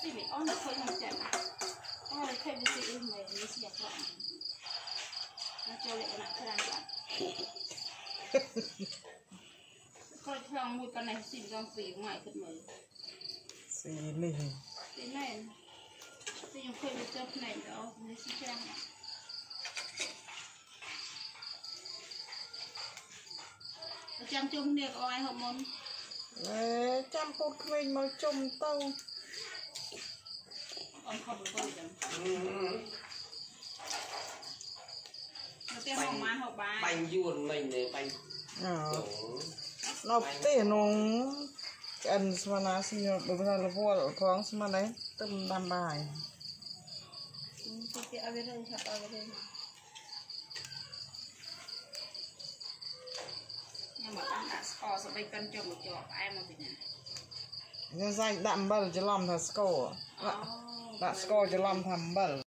xì bị ón được thôi không chậm à là thêm cái gì mày mới xì giặt lại nó cho lại nặng thế làm vậy coi theo một con này xì trong phì ngoài thật mới xì này xì này xì trong phì bị chớp này đó mới xì trang ạ chăm chung được ai không muốn chăm phút mình mới chung tao ông không được tôi chẳng nó tên hồng man hồng bài banh yuan mình này banh nó tên nó ăn xem nào xí đối với là vua ở thoáng xem đấy tâm đam bài cái ở bên đây chặt ở bên đây nhưng mà ăn đã score sẽ bay cân cho một chỗ em mà bị nè nhân danh đạm bẩn cho làm thật score đã score cho làm thầm bẩn